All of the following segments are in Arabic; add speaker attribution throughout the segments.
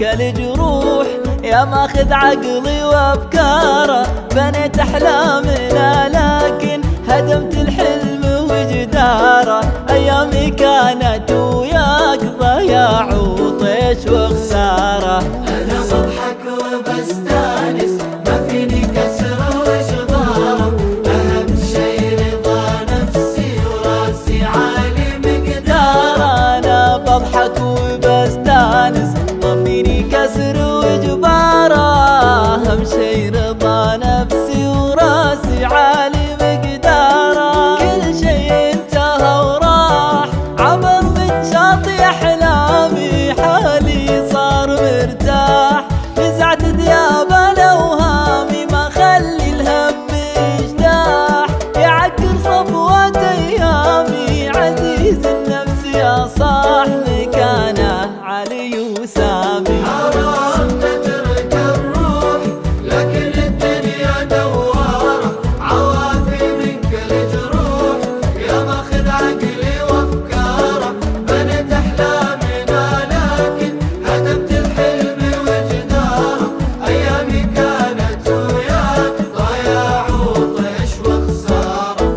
Speaker 1: الجروح يا ماخذ عقلي وافكاره. بنيت احلامنا لكن هدمت الحلم وجداره. ايامي كانت وياك ضياع وطيش وخساره.
Speaker 2: انا بضحك وبستانس ما فيني كسر وجداره. اهم شي رضا نفسي وراسي عالي مقداره.
Speaker 1: انا بضحك وبستانس ما فيني كسر وجباره. اهم شي رضا نفسي وراسي عالي مقداره. كل شي انتهى وراح عبر من شاطئ احلامي. حالي صار مرتاح نزعت ثياب الاوهامي. ما خلي الهم يجتاح يعكر صفوة ايامي. عزيز النفس يا صاح مكانه علي وسامي.
Speaker 2: حرام تترك الروح لكن الدنيا دوارة. عوافي منك الجروح يا ماخذ عقلي وافكاره. بنيت احلامنا لكن هدمت الحلم وجداره. ايامي كانت وياك ضياع وطيش وخساره.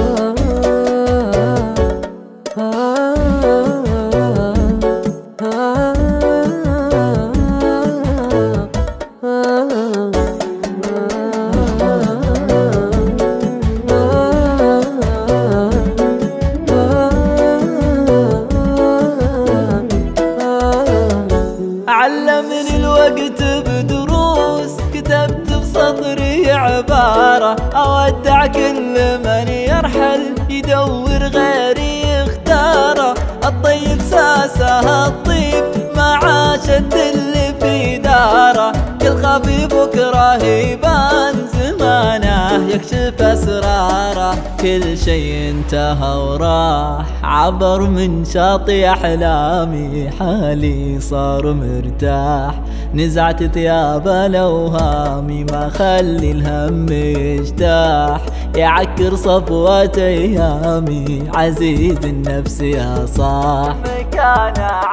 Speaker 1: علمني الوقت بدروس كتبت بسطري عبارة. أودع كل من يرحل يدور غيري يختاره. الطيب ساسه الطيب ما عاشت اللي في داره. كل خفي بكره يبان زمانه يكشف اسراره. كل شي انتهى وراح عبر من شاطئ احلامي. حالي صار مرتاح نزعت ثياب الاوهامي. ما خلي الهم يجتاح يعكر صفوة ايامي. عزيز النفس يا صاح مكانه